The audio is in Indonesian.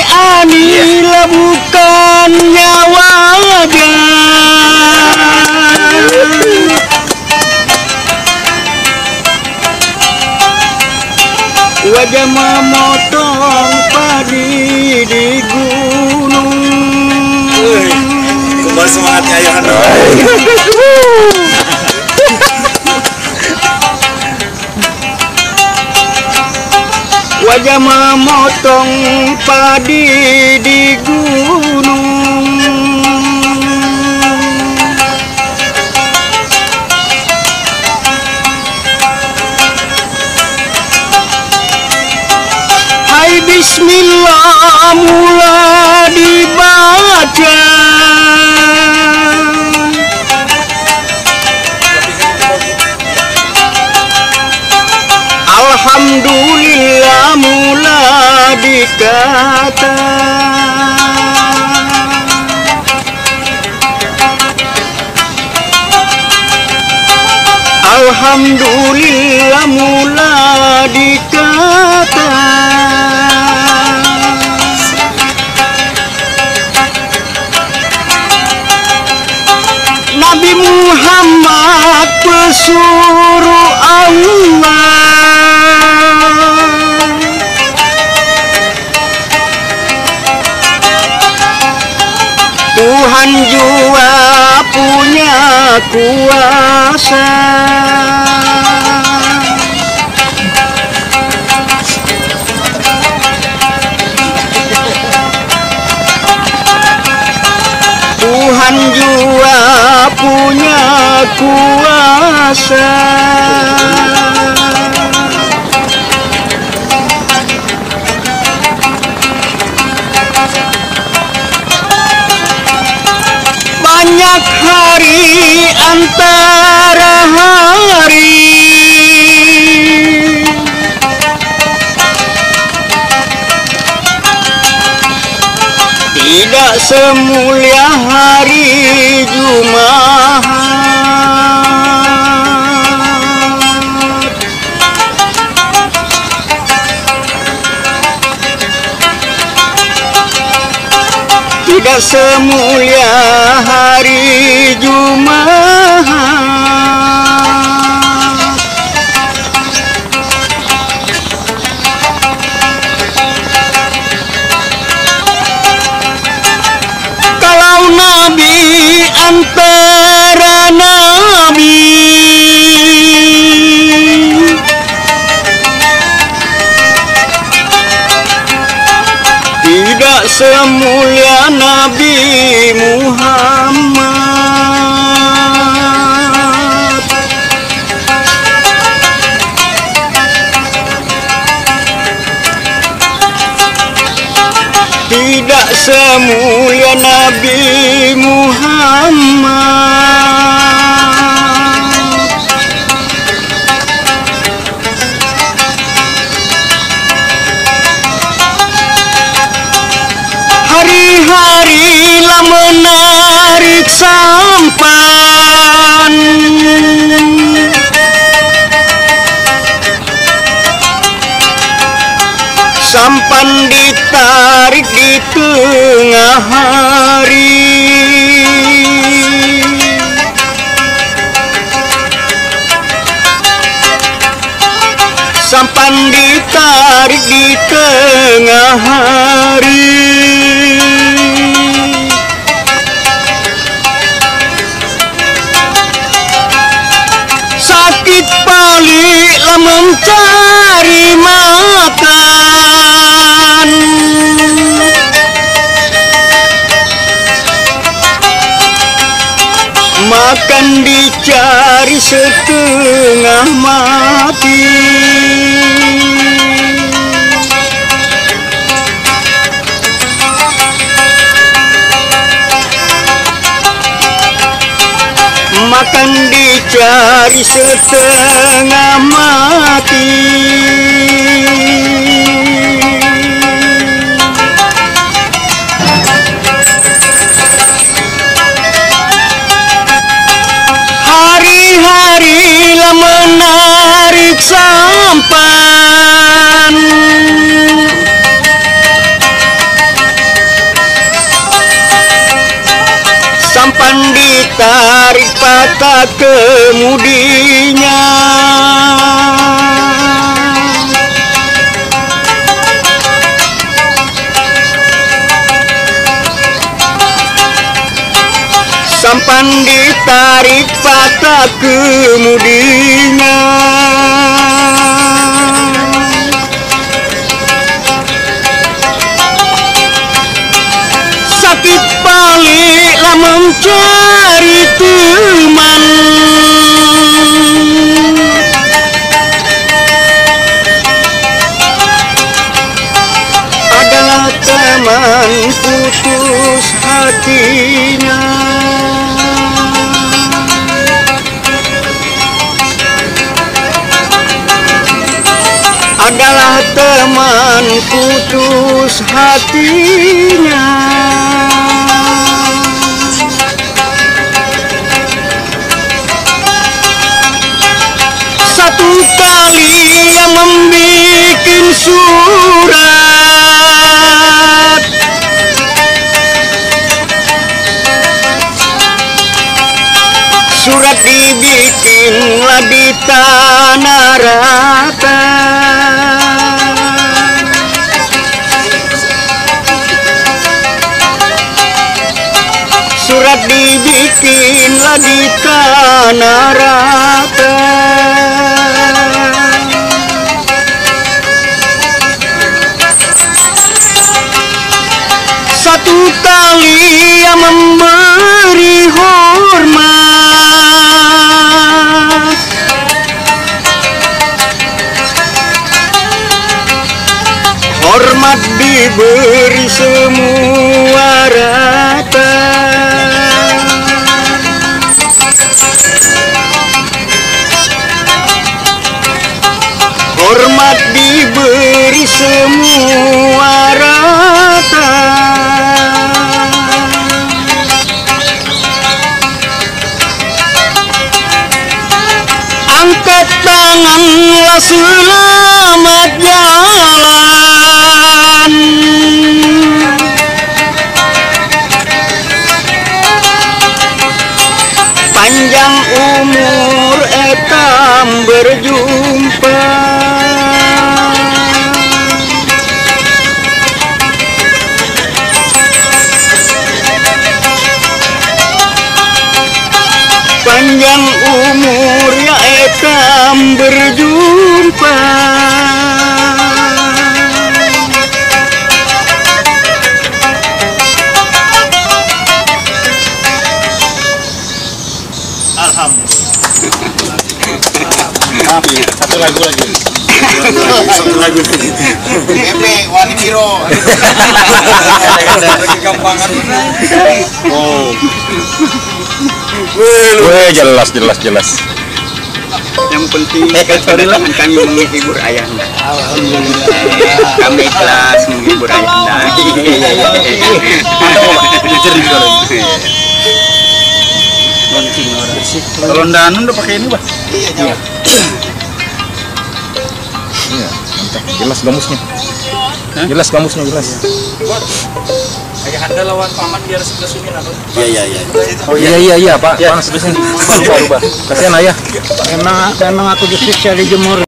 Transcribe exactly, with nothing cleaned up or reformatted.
Anila bukan nyawaga. Wajah memotong padi di gunung. Kembali semangatnya ayahan. Wajah memotong padi di gunung. Hai bismillah mula dibaca. Alhamdulillah mula dikata. Alhamdulillah mula dikata. Nabi Muhammad pesuruh Allah. Tuhan jua punya kuasa. Tuhan jua punya kuasa. Banyak hari antara hari, tidak semulia hari Jumat. Tidak semulia hari Jumat. Kalau Nabi antara Nabi, tidak semulia Nabi Muhammad. Tidak semulia Nabi Muhammad. Hari-hari lah menarik sampan. Sampan ditarik di tengah hari. Sampan ditarik di tengah hari. Sakit pali lah mencari makan. Makan dicari setengah mati. Makan dicari setengah mati. Hari-hari lah menarik sampan. tak kemudinya. Sampan ditarik patah kemudinya. Sakit balik lah mencari teman, adalah teman putus hatinya. Adalah teman putus hatinya. Satu kali yang membikin surat, surat dibikinlah di tanah rata. Surat dibikinlah di tanah rata. Satu kali yang memberi hormat, hormat diberi semua rata. Hormat diberi semua rata. Angkat tanganlah selamat jalan. Panjang umur etam berjumpa. Panjang umur ya etam berjumpa. Alhamdulillah. Satu lagu lagi. Satu lagu lagi. Pepe Wani Biro. Lagi gampangan. Oh. Weh, jelas jelas jelas. Yang penting kedatangan kami menghibur ayahnya. Alhamdulillah. Kami ikhlas menghibur ayahnya. Jadi kalau kalau danun udah pakai ini, Bah? Iya, Iya, mantap. Jelas gamusnya. Jelas gamusnya jelas. Kayak Anda lawan paman biar sebelah sini lah. Iya iya iya. Oh iya iya iya Pak. Panas sebelah sini. Rubah rubah. Kasihan ayah. Memang memang aku disiksa di jemur.